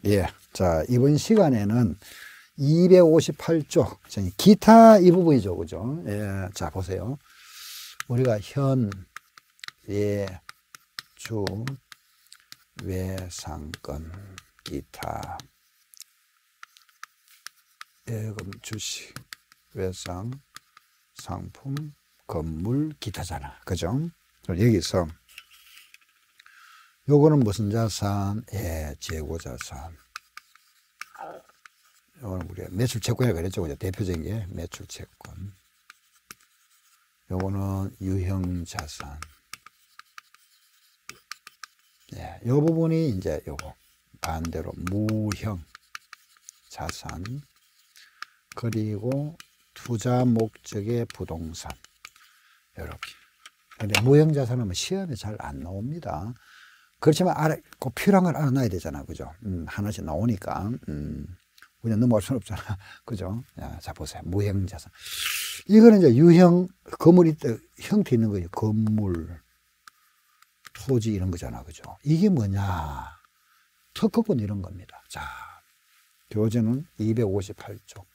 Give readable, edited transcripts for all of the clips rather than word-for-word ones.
예. 자, 이번 시간에는 258쪽, 기타 이 부분이죠. 그죠? 예. 자, 보세요. 우리가 현, 예, 주, 외상권, 기타, 예금, 주식, 외상, 상품, 건물, 기타잖아. 그죠? 여기서 요거는 무슨 자산? 예, 재고자산. 요거는 우리가 매출채권이라고 그랬죠. 그죠? 대표적인 게 매출채권. 요거는 유형자산. 예, 요 부분이 이제 요거. 반대로 무형자산. 그리고 투자 목적의 부동산. 요렇게. 근데 무형자산은 뭐 시험에 잘 안 나옵니다. 그렇지만 꼭 필요한 걸 알아놔야 되잖아. 그죠? 하나씩 나오니까. 그냥 넘어갈 수는 없잖아. 그죠? 자, 보세요. 무형자산. 이거는 이제 유형, 건물이 형태 있는 거예요. 건물, 토지 이런 거잖아. 그죠? 이게 뭐냐? 특허권 이런 겁니다. 자, 교재는 258쪽.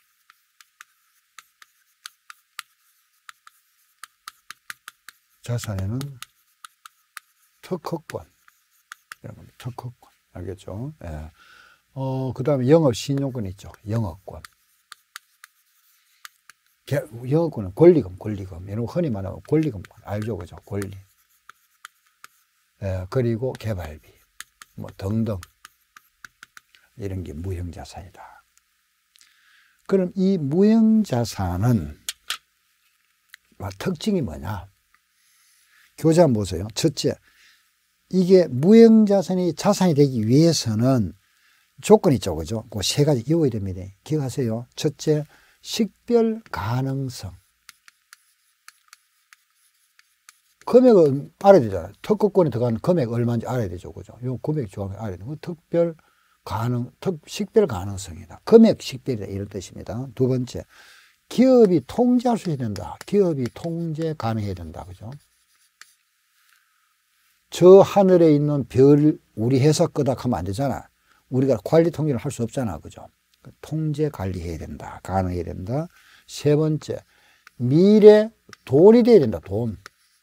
자산에는 특허권. 이런 겁니다. 특허권. 알겠죠? 예. 그 다음에 영업 신용권 있죠. 영업권. 영업권은 권리금. 이런 거 흔히 말하면 권리금. 알죠? 그죠? 권리. 예. 그리고 개발비. 뭐 등등. 이런 게 무형자산이다. 그럼 이 무형자산은 특징이 뭐냐? 교재 한번 보세요. 첫째. 이게 무형자산이 자산이 되기 위해서는 조건이 있죠. 그죠? 그 세 가지 이어야 됩니다. 기억하세요. 첫째, 식별 가능성. 금액은 알아야 되잖아요. 특허권에 들어가는 금액 얼마인지 알아야 되죠. 그죠? 요 금액 조항을 알아야 되고, 식별 가능성이다. 금액 식별이다. 이런 뜻입니다. 두 번째, 기업이 통제할 수 있어야 된다. 기업이 통제 가능해야 된다. 그죠? 저 하늘에 있는 별 우리 회사 거다 하면 안 되잖아. 우리가 관리 통제를 할 수 없잖아. 그죠? 통제 관리해야 된다. 가능해야 된다. 세 번째, 미래 돈이 돼야 된다. 돈.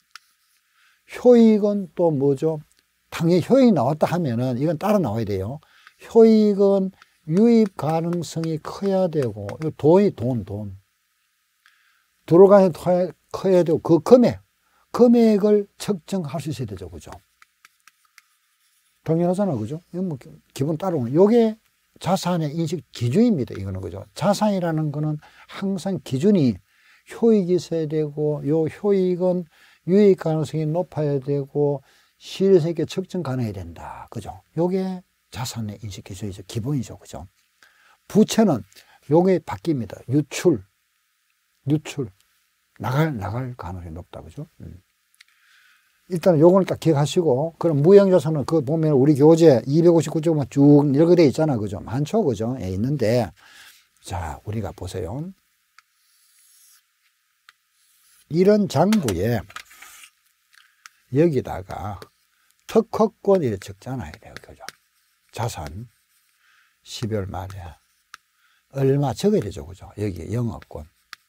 효익은 또 뭐죠? 당연히 효익이 나왔다 하면은 이건 따라 나와야 돼요. 효익은 유입 가능성이 커야 되고, 돈이 돈. 들어가는 커야 되고, 그 금액을 측정할 수 있어야 되죠. 그죠? 당연하잖아. 그죠? 이건 뭐 기본 따라오는. 요게 자산의 인식 기준입니다. 이거는. 그죠? 자산이라는 거는 항상 기준이 효익이 있어야 되고, 요 효익은 유익 가능성이 높아야 되고, 실효성 있게 측정 가능해야 된다. 그죠? 요게 자산의 인식 기준이죠. 기본이죠. 그죠? 부채는 요게 바뀝니다. 유출. 나갈 가능성이 높다. 그죠? 일단 요거는 딱 기억하시고, 그럼 무형자산은 그 보면 우리 교재 259쪽만 쭉 이렇게 돼 있잖아. 그죠? 많죠. 그죠? 예, 있는데, 자, 우리가 보세요. 이런 장부에 여기다가 특허권 이렇게 적잖아요. 그죠? 자산 12월 말에 얼마 적어야 되죠. 그죠? 여기 영업권,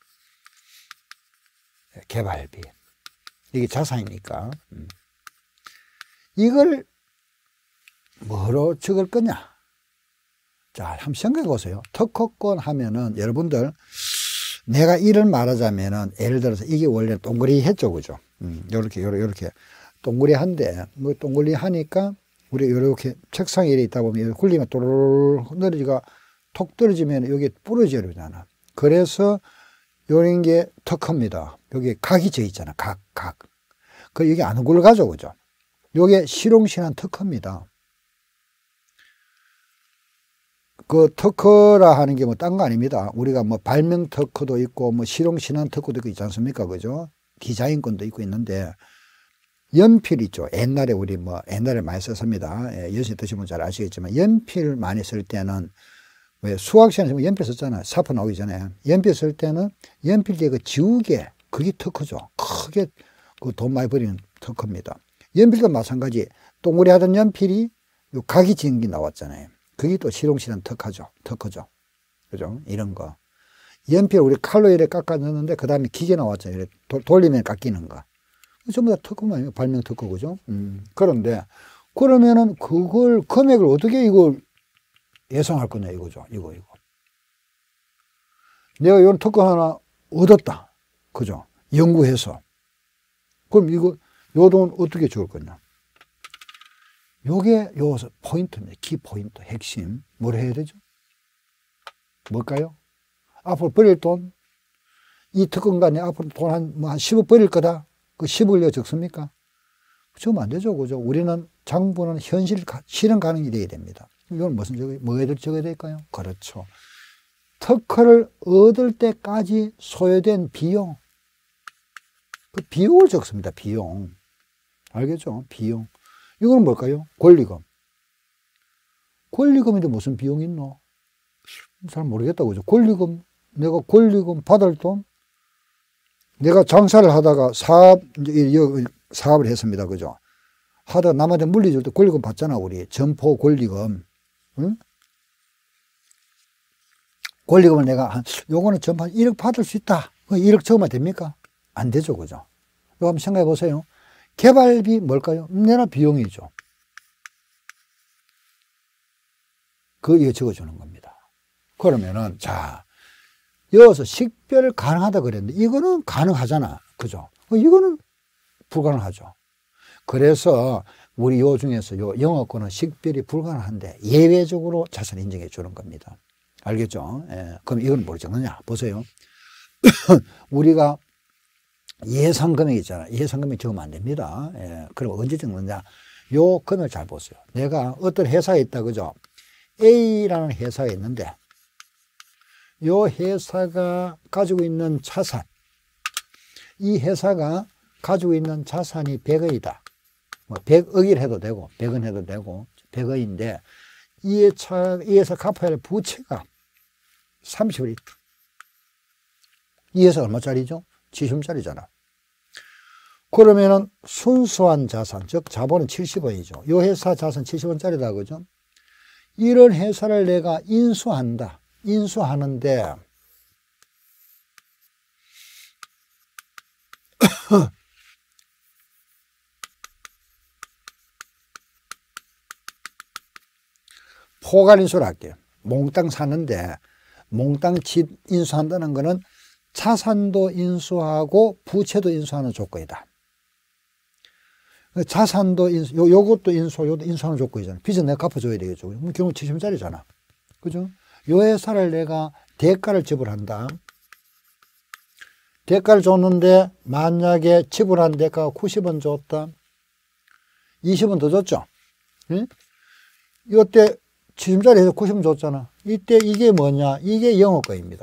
개발비. 이게 자산이니까. 이걸 뭐로 적을 거냐? 자, 한번 생각해 보세요. 특허권 하면은 여러분들 내가 이를 말하자면은 예를 들어서 이게 원래 동그리 했죠. 그죠? 요렇게 동그리 한데 뭐 동그리 하니까 우리 요렇게 책상에 이렇게 있다 보면 굴리면 또르르 떨어지가 톡 떨어지면 여기 부러져야 되잖아. 그래서 요런 게 특허입니다. 여기 각이 져 있잖아. 각. 그 여기 안 굴러가죠. 그죠? 요게 실용신한 특허입니다. 그 특허라 하는 게 뭐 딴 거 아닙니다. 우리가 뭐 발명 특허도 있고 뭐 실용신한 특허도 있고 있지 않습니까? 그죠? 디자인권도 있고 있는데 연필 있죠. 옛날에 우리 뭐 옛날에 많이 썼습니다. 예, 연세 드신 분 잘 아시겠지만 연필 많이 쓸 때는 왜 수학 시간에 연필 썼잖아요. 사포 나오기 전에. 연필 쓸 때는 연필 뒤에 그 지우개, 그게 특허죠. 크게 그 돈 많이 버리는 특허입니다. 연필도 마찬가지. 동그리 하던 연필이 요 각이 지은 게 나왔잖아요. 그게 또 실용실은 특허죠. 특허죠. 그죠? 이런 거. 연필 우리 칼로 이렇게 깎아줬는데 그 다음에 기계 나왔죠. 이렇게 돌리면 깎이는 거. 전부 다 특허만 발명 특허 그죠? 그런데 그러면은 그걸 금액을 어떻게 이걸 예상할 거냐 이거죠. 이거. 내가 이런 특허 하나 얻었다. 그죠? 연구해서. 그럼 요 돈 어떻게 줄 거냐? 요게 요 포인트입니다. 키 포인트, 핵심. 뭘 해야 되죠? 뭘까요? 앞으로 버릴 돈? 이 특허인간에 앞으로 돈 한 10억 버릴 거다? 그 10억을 적습니까? 적으면 안 되죠. 그죠? 우리는 장부는 실현 가능이 되어야 됩니다. 이건 뭐에 적어야 될까요? 그렇죠. 특허를 얻을 때까지 소요된 비용. 그 비용을 적습니다. 비용. 알겠죠? 비용. 이거는 뭘까요? 권리금. 권리금인데 무슨 비용이 있노? 잘 모르겠다. 그죠? 권리금, 내가 권리금 받을 돈? 내가 장사를 하다가 사업을 했습니다. 그죠? 하다가 남한테 물리줄 때 권리금 받잖아, 우리. 점포 권리금. 응? 권리금을 내가 요거는 점포 1억 받을 수 있다. 1억 적으면 됩니까? 안 되죠. 그죠? 이거 한번 생각해 보세요. 개발비 뭘까요? 내나 비용이죠. 이거 적어주는 겁니다. 그러면은, 자, 여기서 식별 가능하다 그랬는데, 이거는 가능하잖아. 그죠? 이거는 불가능하죠. 그래서, 우리 요 중에서 요 영어권은 식별이 불가능한데, 예외적으로 자산 인정해 주는 겁니다. 알겠죠? 예. 그럼 이건 뭘 적느냐? 보세요. 우리가 예상금액 있잖아. 예상금액 적으면 안 됩니다. 예. 그럼 언제 적느냐? 요 금액 잘 보세요. 내가 어떤 회사에 있다, 그죠? A라는 회사가 있는데, 요 회사가 가지고 있는 자산, 이 회사가 가지고 있는 자산이 100억이다. 뭐 100억이라 해도 되고, 100원 해도 되고, 100억인데, 이 회사 갚아야 할 부채가 30억 있다. 이 회사 얼마짜리죠? 70원짜리잖아. 그러면은 순수한 자산, 즉 자본은 70원이죠. 이 회사 자산 70원짜리다, 그죠? 이런 회사를 내가 인수한다. 인수하는데 포괄 인수를 할게요. 몽땅 사는데 몽땅 집 인수한다는 거는 자산도 인수하고 부채도 인수하는 조건이다. 자산도 인수, 요것도 요것도 인수하는 조건이잖아. 빚은 내가 갚아줘야 되겠죠. 그럼 결국 70원짜리잖아. 그죠? 요 회사를 내가 대가를 지불한다. 대가를 줬는데 만약에 지불한 대가가 90원 줬다. 20원 더 줬죠. 응? 이때 70원짜리 해서 90원 줬잖아. 이때 이게 뭐냐? 이게 영업거입니다.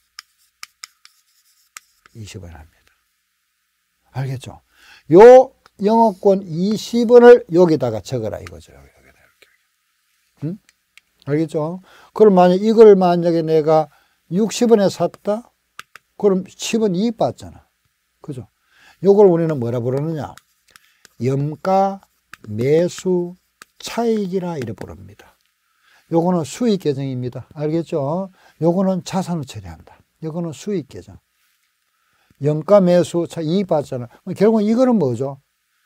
20원 합니다. 알겠죠? 요 영업권 20원을 여기다가 적어라 이거죠. 여기다 이렇게. 응? 알겠죠? 그럼 만약에 내가 60원에 샀다? 그럼 10원 이익 받잖아. 그죠? 요걸 우리는 뭐라 부르느냐? 염가 매수 차익이라 이래 부릅니다. 요거는 수익 계정입니다. 알겠죠? 요거는 자산을 처리한다. 요거는 수익 계정. 염가 매수 차 이익 받잖아. 결국은 이거는 뭐죠?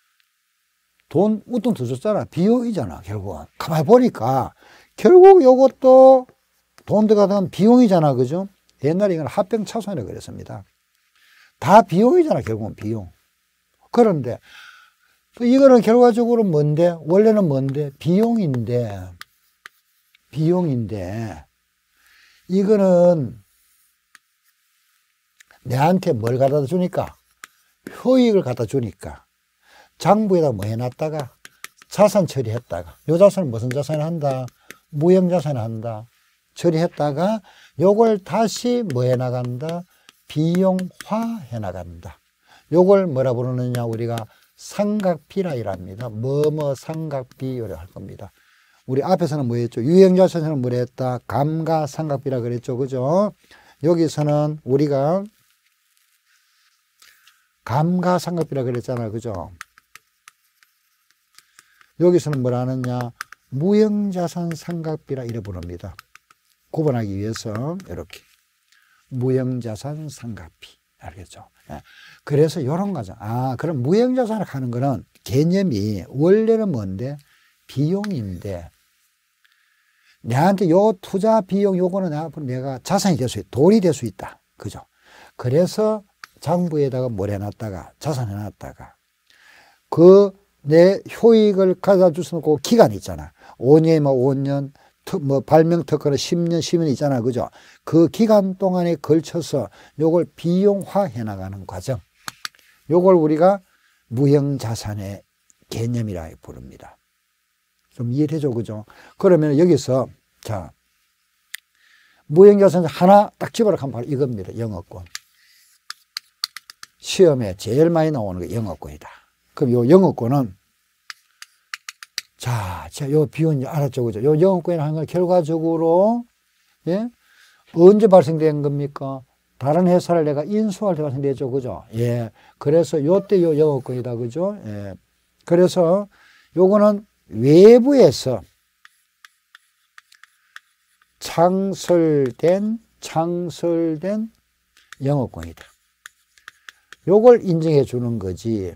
돈 웃돈 더 줬잖아. 비용이잖아. 결국은 가만히 보니까 결국 요것도 돈 들어가던 비용이잖아. 그죠? 옛날에 이건 합병차손이라고 그랬습니다. 다 비용이잖아. 결국은 비용. 그런데 또 이거는 결과적으로 뭔데? 원래는 뭔데? 비용인데 이거는 내한테 뭘 갖다 주니까? 효익을 갖다 주니까 장부에다 뭐 해놨다가 자산 처리했다가 요 자산은 무슨 자산을 한다? 무형자산을 한다. 처리했다가 요걸 다시 뭐 해나간다? 비용화 해나간다. 요걸 뭐라 부르느냐? 우리가 상각비라 이랍니다. 뭐뭐 상각비를 할 겁니다. 우리 앞에서는 뭐 했죠? 유형자산에서는 뭐 했다? 감가상각비라 그랬죠. 그죠? 여기서는 우리가 감가상각비라 그랬잖아요. 그죠? 여기서는 뭐라 하느냐? 무형자산 상각비라 이래 부릅니다. 구분하기 위해서 이렇게 무형자산 상각비. 알겠죠? 그래서 이런 거죠. 그럼 무형자산을 하는 거는 개념이 원래는 뭔데? 비용인데 내한테 요 투자 비용 요거는 앞으로 내가 자산이 될 수 있다. 돈이 될 수 있다. 그죠? 그래서 장부에다가 뭘 해놨다가 자산 해놨다가 그 내 효익을 가져다 줄 수 있는 그 기간 있잖아. 5년이면 5년, 발명 특허는 10년, 10년 있잖아. 그죠? 그 기간 동안에 걸쳐서 요걸 비용화 해 나가는 과정. 요걸 우리가 무형자산의 개념이라 부릅니다. 좀 이해를 해줘. 그죠? 그러면 여기서, 자, 무형자산 하나 딱 집어라 하면 바로 이겁니다. 영업권. 시험에 제일 많이 나오는 게 영업권이다. 그럼 요 영업권은, 자, 요 비용 알았죠? 그죠? 요 영업권이라는 하는 건 결과적으로, 예? 언제 발생된 겁니까? 다른 회사를 내가 인수할 때 발생되죠. 그죠? 예. 그래서 요때 요 영업권이다. 그죠? 예. 그래서 요거는 외부에서 창설된 영업권이다. 요걸 인정해 주는 거지.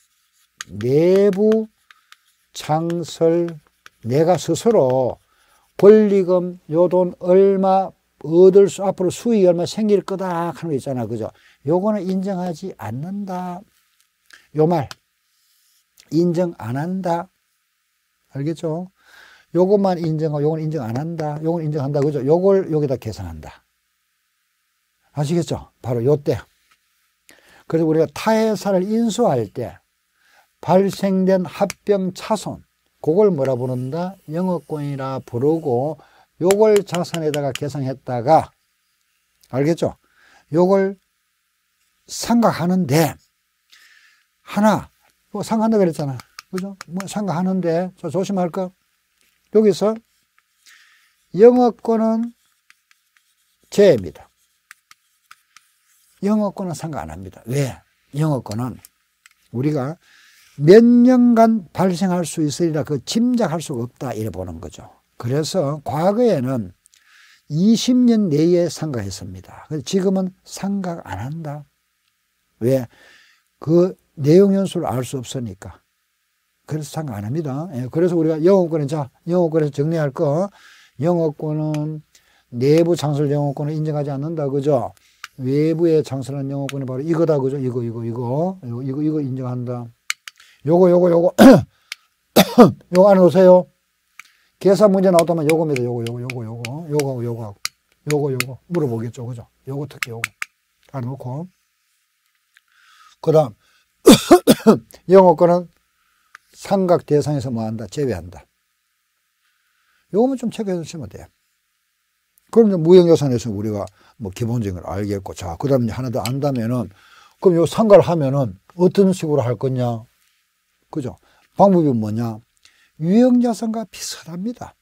내부 창설, 내가 스스로 권리금, 요 돈 얼마 얻을 수, 앞으로 수익이 얼마 생길 거다 하는 거 있잖아. 그죠? 요거는 인정하지 않는다. 요 말. 인정 안 한다. 알겠죠? 요것만 인정하고 요건 인정 안 한다. 요건 인정한다. 그죠? 요걸 여기다 계산한다. 아시겠죠? 바로 요때. 그래서 우리가 타회사를 인수할 때 발생된 합병 차손, 그걸 뭐라 부른다? 영업권이라 부르고 요걸 자산에다가 계산했다가, 알겠죠? 요걸 상각하는데, 하나, 뭐 상각한다 그랬잖아. 그죠? 뭐 상각하는데, 자, 조심할 거. 여기서 영업권은 제외입니다. 영업권은 상각 안 합니다. 왜? 영업권은 우리가 몇 년간 발생할 수 있으리라 그 짐작할 수가 없다 이래 보는 거죠. 그래서 과거에는 20년 내에 상각했습니다. 지금은 상각 안 한다. 왜? 그 내용 연수를 알 수 없으니까. 그래서 상각 안 합니다. 그래서 우리가 영업권에서 정리할 거, 영업권은 내부 창설 영업권을 인정하지 않는다. 그죠? 외부에 창설한 영업권이 바로 이거다. 그죠? 이거 인정한다. 요거 요거 안에 놓으세요. 계산 문제 나왔다면 요겁니다. 요거 물어보겠죠. 그죠? 요거 특히 요거 안에 놓고, 그 다음 영업권은 상각 대상에서 뭐 한다? 제외한다. 요거만 좀 체크해 주시면 돼요. 그럼 이제 무형자산에서 우리가 뭐 기본적인 걸 알겠고, 자, 그 다음에 하나 더 안다면은, 그럼 요 상가를 하면은 어떤 식으로 할 거냐? 그죠? 방법이 뭐냐? 유형자산과 비슷합니다.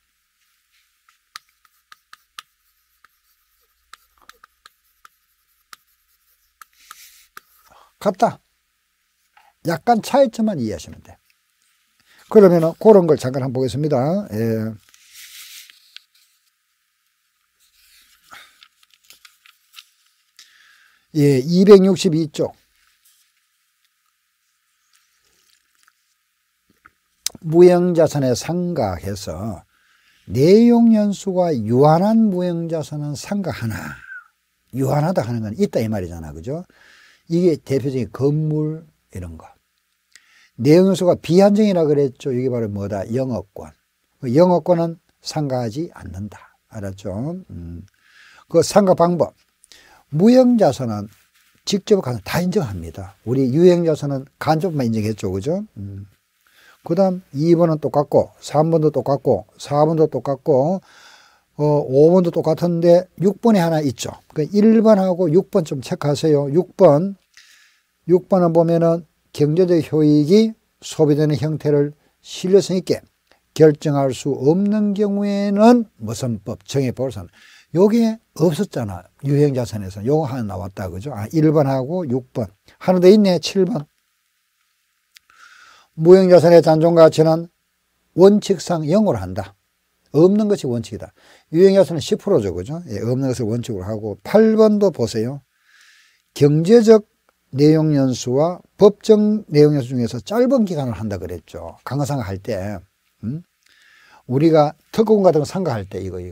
같다. 약간 차이점만 이해하시면 돼요. 그러면은 그런 걸 잠깐 한번 보겠습니다. 예. 예, 262쪽. 무형자산에 상각해서 내용연수가 유한한 무형자산은 상각 하나. 유한하다 하는 건 있다 이 말이잖아. 그죠? 이게 대표적인 건물 이런 거. 내용연수가 비한정이라 그랬죠. 이게 바로 뭐다? 영업권. 영업권은 상각하지 않는다. 알았죠? 그 상각 방법. 무형자산은 직접 가서 다 인정합니다. 우리 유형자산은 간접만 인정했죠. 그죠? 그 다음 2번은 똑같고 3번도 똑같고 4번도 똑같고 5번도 똑같은데 6번에 하나 있죠. 그 1번하고 6번 좀 체크하세요. 6번은 보면은 경제적 효익이 소비되는 형태를 신뢰성 있게 결정할 수 없는 경우에는 무슨 법, 정의법을 요게 없었잖아. 유형자산에서 요거 하나 나왔다. 그죠? 1번하고 6번. 하나 더 있네. 7번. 무형자산의 잔존가치는 원칙상 0으로 한다. 없는 것이 원칙이다. 유형요소는 10%죠. 그죠? 예, 없는 것을 원칙으로 하고 8번도 보세요. 경제적 내용연수와 법정 내용연수 중에서 짧은 기간을 한다 그랬죠. 강화상가 할 때. 우리가 특허금 같은 거 상가할 때 이거.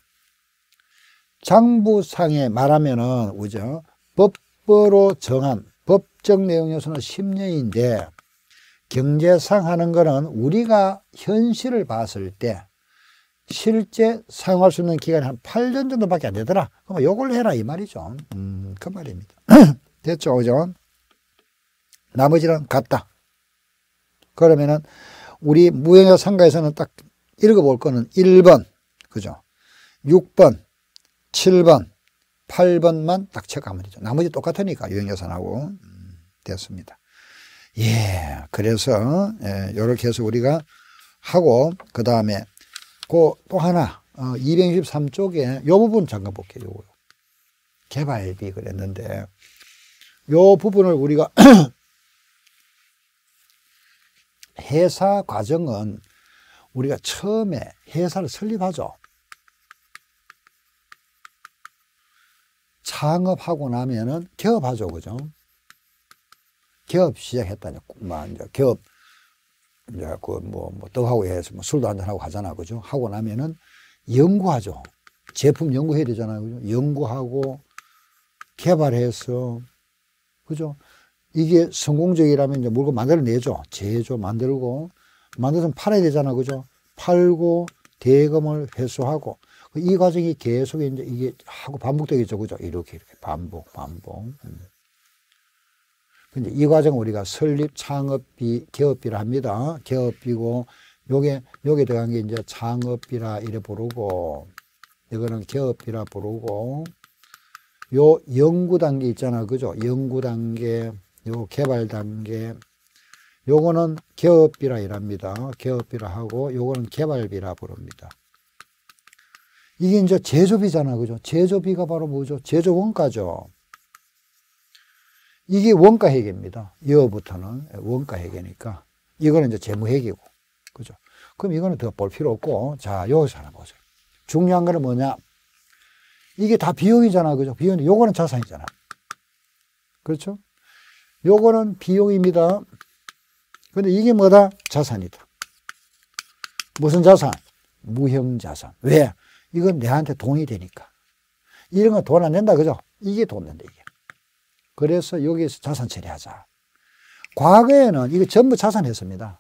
장부상에 말하면은, 그죠? 법으로 정한 법정 내용연수는 10년인데, 경제상 하는 거는 우리가 현실을 봤을 때 실제 사용할 수 있는 기간이 한 8년 정도밖에 안 되더라. 그럼 요걸 해라 이 말이죠. 그 말입니다. 됐죠, 그죠? 나머지는 같다. 그러면은 우리 무형여 상가에서는 딱 읽어볼 거는 1번, 그죠? 6번, 7번, 8번만 딱 체크하면 되죠. 나머지 똑같으니까 유형여선하고 됐습니다. 예, 그래서 이렇게 해서 우리가 하고 그 다음에 또 하나 263쪽에 이 부분 잠깐 볼게요. 개발비 그랬는데 이 부분을 우리가 회사 과정은 우리가 처음에 회사를 설립하죠. 창업하고 나면은 개업하죠, 그죠? 개업 시작했다니, 이제 개업, 이제 떡하고 해서 술도 한잔하고 하잖아, 그죠? 하고 나면은 연구하죠. 제품 연구해야 되잖아요, 그죠? 연구하고 개발해서, 그죠? 이게 성공적이라면 이제 물건 만들어내죠. 제조 만들고, 만들어서 팔아야 되잖아, 그죠? 팔고, 대금을 회수하고, 이 과정이 계속 이제 이게 하고 반복되겠죠, 그죠? 이렇게 반복. 근데 이 과정 우리가 설립, 창업비, 개업비를 합니다. 개업비고, 요게 들어간 게 이제 창업비라 이래 부르고, 이거는 개업비라 부르고, 요 연구 단계 있잖아, 그죠? 연구 단계, 요 개발 단계, 요거는 개업비라 이랍니다. 개업비라 하고, 요거는 개발비라 부릅니다. 이게 이제 제조비잖아, 그죠? 제조비가 바로 뭐죠? 제조 원가죠. 이게 원가 회계입니다. 여부터는 원가 회계니까. 이거는 이제 재무 회계고. 그죠? 그럼 이거는 더 볼 필요 없고, 자, 여기서 하나 보세요. 중요한 거는 뭐냐? 이게 다 비용이잖아, 그죠? 비용인데, 요거는 자산이잖아. 그렇죠? 요거는 비용입니다. 근데 이게 뭐다? 자산이다. 무슨 자산? 무형자산. 왜? 이건 내한테 돈이 되니까. 이런 건 돈 안 낸다, 그죠? 이게 돈 낸다, 이게. 그래서 여기에서 자산 처리하자. 과거에는 이거 전부 자산했습니다.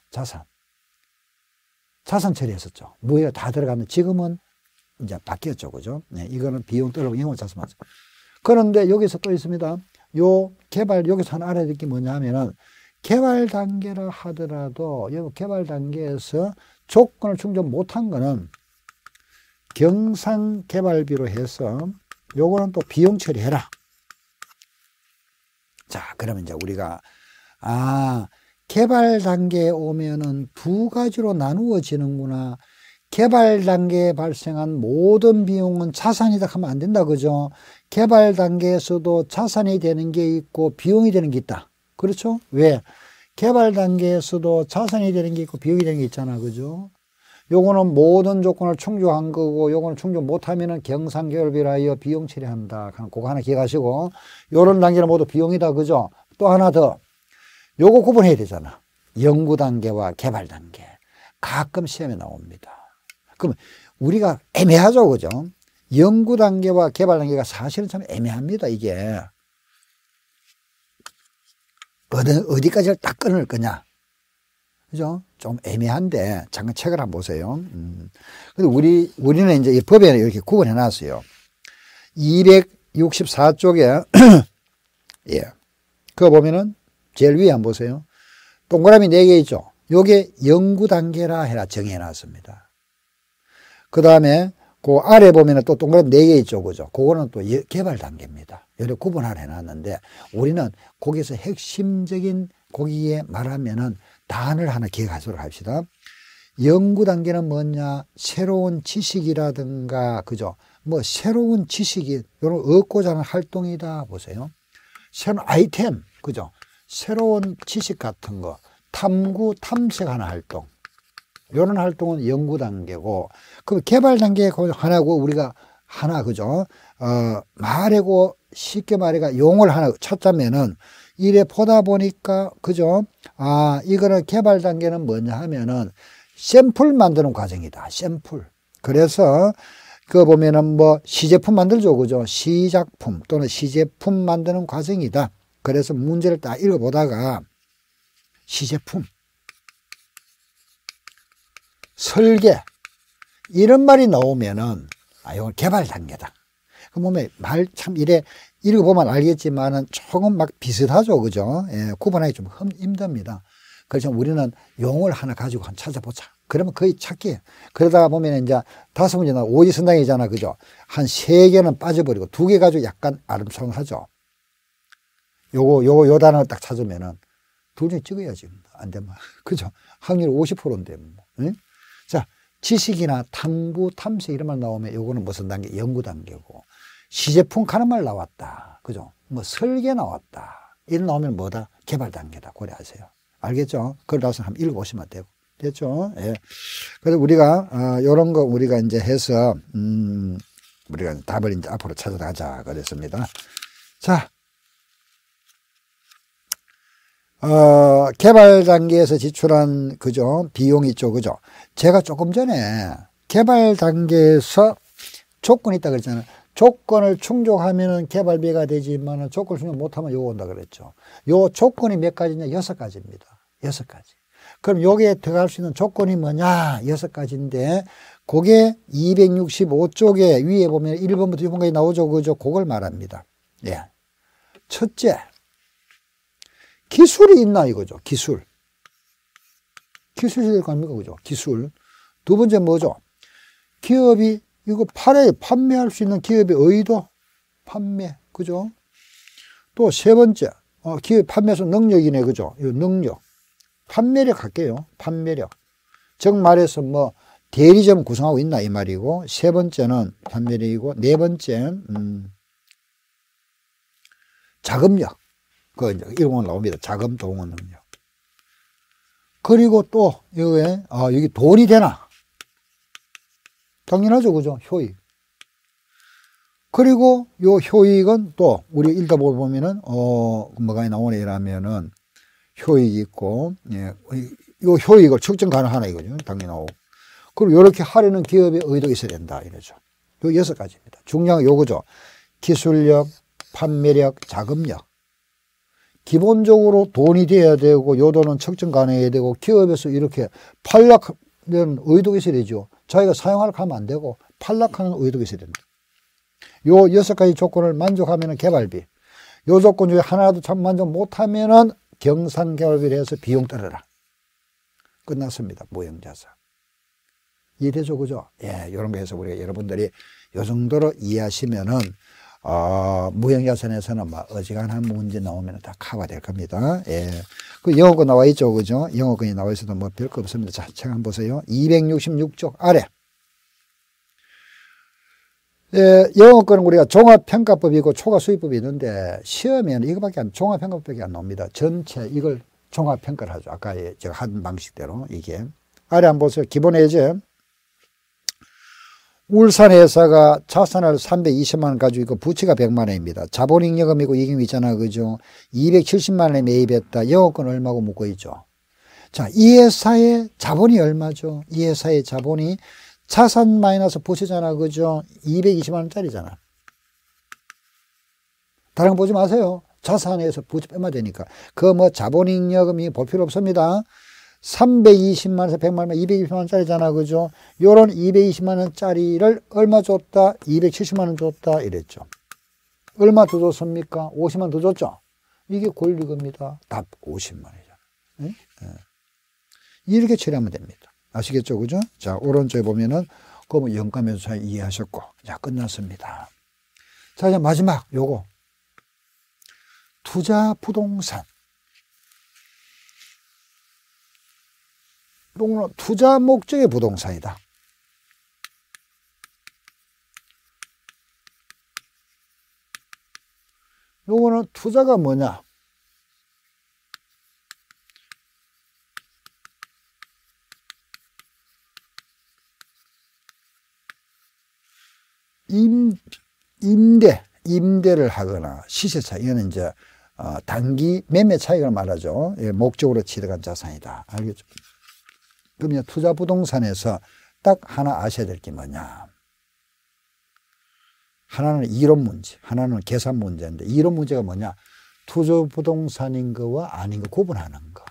자산 처리했었죠. 무효가 다 들어가면 지금은 이제 바뀌었죠, 그죠? 네, 이거는 비용 떨어지고 이건 자산하죠. 그런데 여기서 또 있습니다. 요 개발, 여기서 하나 알아야 될 게 뭐냐면은 개발 단계를 하더라도 이 개발 단계에서 조건을 충족 못한 거는 경상 개발비로 해서 요거는 또 비용 처리해라. 자, 그러면 이제 우리가 개발 단계에 오면은 두 가지로 나누어지는구나. 개발 단계에 발생한 모든 비용은 자산이다 하면 안 된다, 그죠? 개발 단계에서도 자산이 되는 게 있고 비용이 되는 게 있다. 그렇죠? 왜? 개발 단계에서도 자산이 되는 게 있고 비용이 되는 게 있잖아, 그죠? 요거는 모든 조건을 충족한 거고, 요거는 충족 못하면은 경상개발비라하여 비용 처리한다. 그거 하나 기억하시고, 요런 단계는 모두 비용이다, 그죠? 또 하나 더, 요거 구분해야 되잖아. 연구 단계와 개발 단계. 가끔 시험에 나옵니다. 그럼 우리가 애매하죠, 그죠? 연구 단계와 개발 단계가 사실은 참 애매합니다, 이게. 어디까지를 딱 끊을 거냐. 그죠? 좀 애매한데, 잠깐 책을 한번 보세요. 근데 우리는 이제 이 법에 이렇게 구분해 놨어요. 264쪽에, 예. 그거 보면은 제일 위에 한번 보세요. 동그라미 4개 있죠? 요게 연구 단계라 해라 정해 놨습니다. 그 다음에 그 아래 보면은 또 동그라미 4개 있죠, 그죠? 그거는 또 개발 단계입니다. 이렇게 구분을 해놨는데, 우리는 거기서 핵심적인 거기에 말하면은 단을 하나 기억하도록 합시다. 연구 단계는 뭐냐? 새로운 지식이라든가, 그죠? 뭐, 새로운 지식이, 이런 얻고자 하는 활동이다. 보세요. 새로운 아이템, 그죠? 새로운 지식 같은 거, 탐구, 탐색하는 활동. 이런 활동은 연구 단계고, 그럼 개발 단계 하나고 우리가 하나, 그죠? 말하고 쉽게 말해가 용어를 하나 찾자면은 이래 보다 보니까, 그죠? 이거는 개발 단계는 뭐냐 하면은 샘플 만드는 과정이다. 샘플. 그래서 그 보면은 뭐 시제품 만들죠. 그죠? 시작품 또는 시제품 만드는 과정이다. 그래서 문제를 딱 읽어보다가 시제품, 설계 이런 말이 나오면은 이건 개발 단계다. 그 보면 말 참 이래 읽어보면 알겠지만은 조금 막 비슷하죠. 그죠? 예, 구분하기 좀 힘듭니다. 그래서 우리는 용어를 하나 가지고 한번 찾아보자. 그러면 거의 찾기. 그러다가 보면 이제 5문제나 오지선당이잖아. 그죠? 한 3개는 빠져버리고 2개 가지고 약간 아름성하죠. 요 단어를 딱 찾으면은 둘 중에 찍어야지. 안 되면. 그죠? 확률 50%인데 뭐. 응? 자, 지식이나 탐구, 탐색 이런 말 나오면 요거는 무슨 단계? 연구 단계고. 시제품 가는 말 나왔다. 그죠? 뭐 설계 나왔다. 이런 나오면 뭐다? 개발 단계다. 고려하세요. 알겠죠? 그걸 나와서 한번 읽어보시면 되고. 됐죠? 예. 그래서 우리가, 요런 거 우리가 이제 해서, 우리가 답을 이제 앞으로 찾아가자. 그랬습니다. 자. 개발 단계에서 지출한, 그죠? 비용이 있죠. 그죠? 제가 조금 전에 개발 단계에서 조건이 있다 그랬잖아요. 조건을 충족하면은 개발비가 되지만 조건을 충족 못하면 요거 온다 그랬죠. 요 조건이 몇 가지냐? 6가지입니다. 6가지. 그럼 여기에 들어갈 수 있는 조건이 뭐냐? 6가지인데, 그게 265쪽에 위에 보면 1번부터 6번까지 나오죠. 그죠? 그걸 말합니다. 예. 첫째. 기술이 있나 이거죠. 기술. 기술이 될 거 아닙니까? 그죠? 기술. 두 번째 뭐죠? 기업이 이거 판매할 수 있는 기업의 의도? 판매. 그죠? 또 세 번째. 기업 판매에서 능력이네. 그죠? 이 능력. 판매력 할게요. 판매력. 즉 말해서 뭐 대리점 구성하고 있나 이 말이고, 세 번째는 판매력이고, 네 번째 자금력. 그 이런 나옵니다. 자금 동원 능력. 그리고 또 여기에 여기 돈이 되나? 당연하죠, 그죠? 효익. 그리고 요 효익은 또 우리 읽다 보면은 뭐가 나오네 이라면은 효익이 있고, 예, 요 효익을 측정 가능하나 이거죠. 당연히 나오고. 그리고 이렇게 하려는 기업의 의도가 있어야 된다 이러죠. 요 6가지입니다. 중요한 건 요거죠. 기술력, 판매력, 자금력. 기본적으로 돈이 돼야 되고, 요 돈은 측정 가능해야 되고, 기업에서 이렇게 팔락하는 의도가 있어야 되죠. 자기가 사용하려고 하면 안 되고, 팔락하는 의도가 있어야 된다. 요 6가지 조건을 만족하면 개발비. 요 조건 중에 하나라도 참 만족 못하면은 경상개발비를 해서 비용 떨어라. 끝났습니다. 무형자산. 이해되죠? 그죠? 예, 요런 거 해서 우리가 여러분들이 요 정도로 이해하시면은 무형자산에서는 막 어지간한 문제 나오면 다 커버가 될 겁니다. 예. 그 영어권 나와 있죠. 그죠? 영어권이 나와 있어도 뭐 별거 없습니다. 자, 책 한번 보세요. 266쪽 아래. 예, 영어권은 우리가 종합평가법이고 초과수입법이 있는데, 시험에는 이거밖에 종합평가법밖에 안 나옵니다. 전체 이걸 종합평가를 하죠. 아까 제가 한 방식대로 이게. 아래 한번 보세요. 기본 예제. 울산 회사가 자산을 320만 원 가지고 있고 부채가 100만 원입니다. 자본잉여금이고 이익이 있잖아. 그죠? 270만 원에 매입했다. 영업권 얼마고 묻고 있죠. 자, 이 회사의 자본이 얼마죠? 이 회사의 자본이 자산 마이너스 부채잖아. 그죠? 220만 원짜리잖아. 다른 거 보지 마세요. 자산에서 부채 빼면 되니까. 그 뭐 자본잉여금이 볼 필요 없습니다. 320만 원에서 100만 원, 220만 원짜리잖아. 그죠? 요런 220만 원짜리를 얼마 줬다? 270만 원 줬다. 이랬죠. 얼마 더 줬습니까? 50만 원 더 줬죠? 이게 권리금이다. 답 50만 원이잖아. 네? 네. 이렇게 처리하면 됩니다. 아시겠죠? 그죠? 자, 오른쪽에 보면은, 그러면 영감에서 잘 이해하셨고. 자, 끝났습니다. 자, 이제 마지막 요거. 투자 부동산. 요거는 투자 목적의 부동산이다. 요거는 투자가 뭐냐? 임대를 하거나 시세차, 이거는 이제, 단기 매매 차익을 말하죠. 예, 목적으로 취득한 자산이다. 알겠죠? 그러면 투자 부동산에서 딱 하나 아셔야 될 게 뭐냐. 하나는 이론 문제, 하나는 계산 문제인데, 이론 문제가 뭐냐. 투자 부동산인 거와 아닌 거 구분하는 거.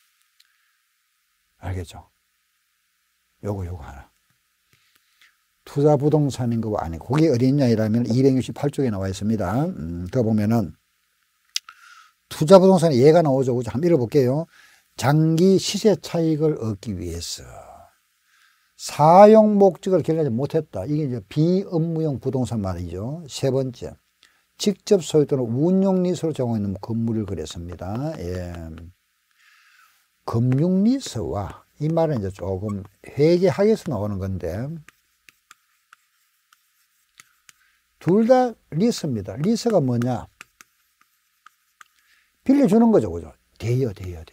알겠죠? 요거 하나. 투자 부동산인 거와 아닌 거. 그게 어디 있냐 이라면 268쪽에 나와 있습니다. 더 보면은, 투자 부동산에 예가 나오죠. 그죠? 한번 읽어볼게요. 장기 시세 차익을 얻기 위해서 사용 목적을 결정하지 못했다. 이게 이제 비업무용 부동산 말이죠. 세 번째, 직접 소유 또는 운용 리스로 제공하고 있는 건물을 그랬습니다. 예. 금융 리스와 이 말은 이제 조금 회계학에서 나오는 건데, 둘 다 리스입니다. 리스가 뭐냐? 빌려주는 거죠. 그죠? 대여.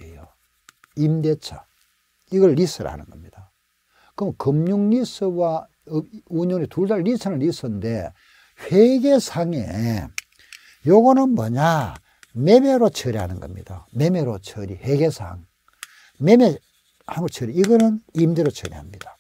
임대차. 이걸 리스라는 겁니다. 그럼 금융 리스와 운용이 둘 다 리스는 리스인데, 회계상에 요거는 뭐냐? 매매로 처리하는 겁니다. 매매로 처리, 회계상. 매매하고 처리. 이거는 임대로 처리합니다.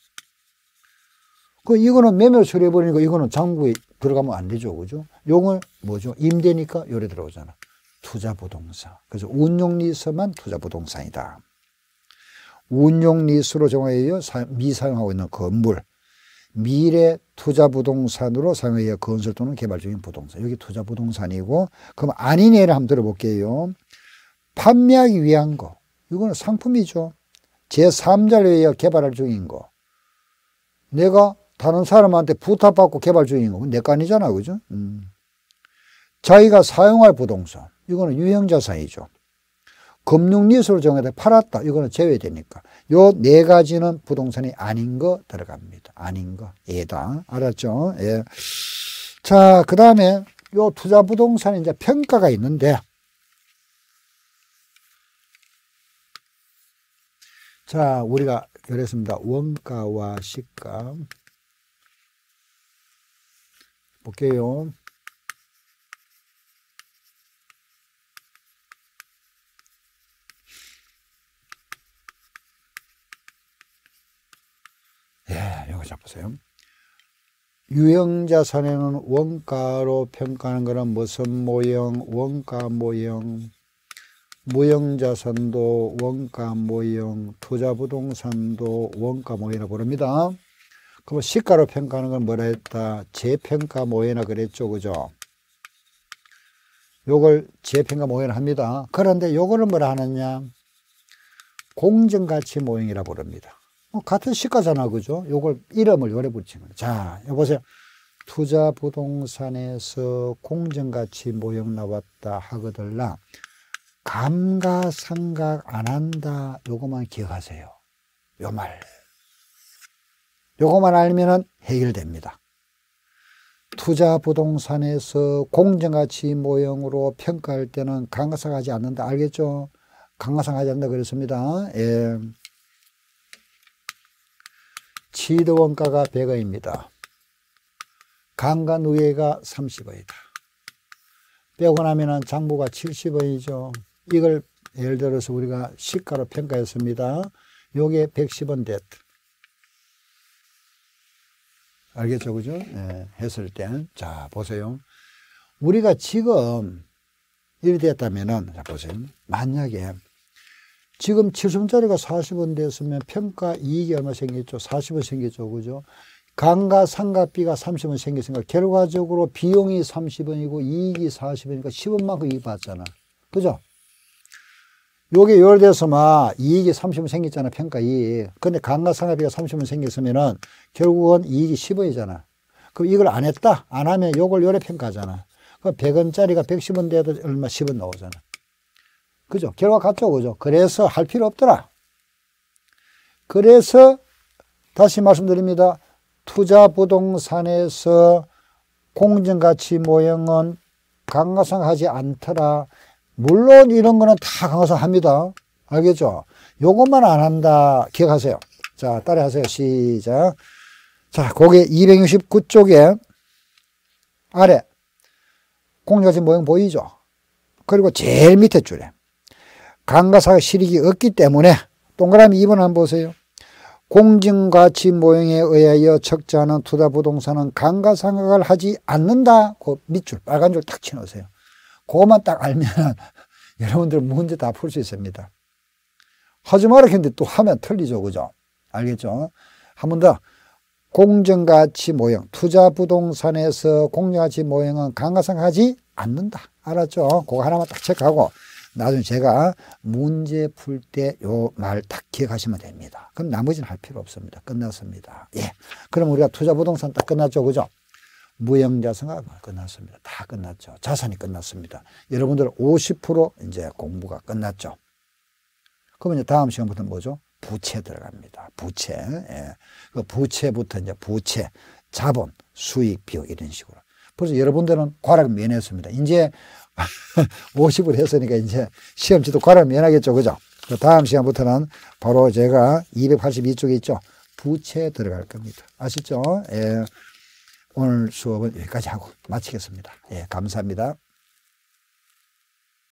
이거는 매매로 처리해버리니까 이거는 장부에 들어가면 안 되죠. 그죠? 요건 뭐죠? 임대니까 요래 들어오잖아. 투자 부동산. 그래서 운용 리스만 투자 부동산이다. 운용 리스로 정하여 미사용하고 있는 건물, 미래 투자 부동산으로 사용하여 건설 또는 개발 중인 부동산. 여기 투자 부동산이고, 그럼 아닌 예를 한번 들어볼게요. 판매하기 위한 거. 이거는 상품이죠. 제3자를 위하여 개발할 중인 거. 내가 다른 사람한테 부탁받고 개발 중인 거. 내 거 아니잖아. 그죠? 자기가 사용할 부동산. 이거는 유형자산이죠. 금융리스로 정해서 팔았다. 이거는 제외되니까. 요 네 가지는 부동산이 아닌 거 들어갑니다. 아닌 거. 예다. 알았죠? 예. 자, 그 다음에 요 투자 부동산에 이제 평가가 있는데, 자, 우리가 그랬습니다. 원가와 시가. 볼게요. 예, 여기 잡으세요. 유형자산에는 원가로 평가하는 거는 무슨 모형, 원가 모형, 무형자산도 원가 모형, 투자부동산도 원가 모형이라고 부릅니다. 그럼 시가로 평가하는 건 뭐라 했다? 재평가 모형이라 그랬죠. 그죠? 요걸 재평가 모형을 합니다. 그런데 요거를 뭐라 하느냐? 공정가치 모형이라 부릅니다. 같은 시가잖아. 그죠? 요걸 이름을 요래 붙이는 거예요. 자, 여보세요. 투자 부동산에서 공정가치 모형 나왔다 하거들라 감가상각 안 한다. 요거만 기억하세요. 요 말. 요거만 알면은 해결됩니다. 투자 부동산에서 공정가치 모형으로 평가할 때는 감가상각하지 않는다. 알겠죠? 감가상각하지 않는다 그랬습니다. 예. 취득원가가 100원입니다. 감가누계가 30원이다. 빼고 나면은 장부가 70원이죠. 이걸 예를 들어서 우리가 시가로 평가했습니다. 요게 110원 됐다. 알겠죠? 그죠? 네, 했을 때. 자, 보세요. 우리가 지금 이렇게 됐다면은, 자, 보세요. 만약에 지금 70원짜리가 40원 됐으면 평가 이익이 얼마 생겼죠? 40원 생겼죠. 그죠? 감가상각비가 30원 생겼으니까 결과적으로 비용이 30원이고 이익이 40원이니까 10원만큼 이익 받잖아. 그죠? 요게 예를 들어서 막 이익이 30원 생겼잖아. 평가 이익. 근데 감가상각비가 30원 생겼으면은 결국은 이익이 10원이잖아. 그럼 이걸 안 했다? 안 하면 요걸 요래 평가하잖아. 그럼 100원짜리가 110원 돼도 얼마 10원 나오잖아. 그죠? 결과 같죠? 그죠? 그래서 할 필요 없더라. 그래서 다시 말씀드립니다. 투자 부동산에서 공정가치 모형은 감가상각하지 않더라. 물론 이런 거는 다 감가상각합니다. 알겠죠? 요것만 안 한다. 기억하세요. 자, 따라하세요. 시작. 자, 거기 269쪽에 아래 공정가치 모형 보이죠? 그리고 제일 밑에 줄에 감가상각 실익이 없기 때문에 동그라미 2번 한번 보세요. 공정가치 모형에 의하여 척자하는 투자부동산은 감가상각을 하지 않는다. 그 밑줄 빨간 줄 딱 쳐놓으세요. 그것만 딱 알면 여러분들 문제 다 풀 수 있습니다. 하지 마라 했는데 또 하면 틀리죠. 그죠? 알겠죠? 한 번 더. 공정가치 모형, 투자부동산에서 공정가치 모형은 감가상각하지 않는다. 알았죠? 그거 하나만 딱 체크하고 나중에 제가 문제 풀 때 요 말 딱 기억하시면 됩니다. 그럼 나머지는 할 필요 없습니다. 끝났습니다. 예. 그럼 우리가 투자부동산 딱 끝났죠. 그죠? 무형자산가 끝났습니다. 다 끝났죠. 자산이 끝났습니다. 여러분들 50% 이제 공부가 끝났죠. 그러면 이제 다음 시간부터 뭐죠? 부채 들어갑니다. 부채. 예. 그 부채부터 이제 부채, 자본, 수익, 비용 이런 식으로. 그래서 여러분들은 과락 면했습니다. 이제 50을 했으니까 이제 시험지도 과락 면하겠죠. 그죠? 그 다음 시간부터는 바로 제가 282쪽에 있죠. 부채 들어갈 겁니다. 아시죠? 예. 오늘 수업은 여기까지 하고 마치겠습니다. 예, 감사합니다.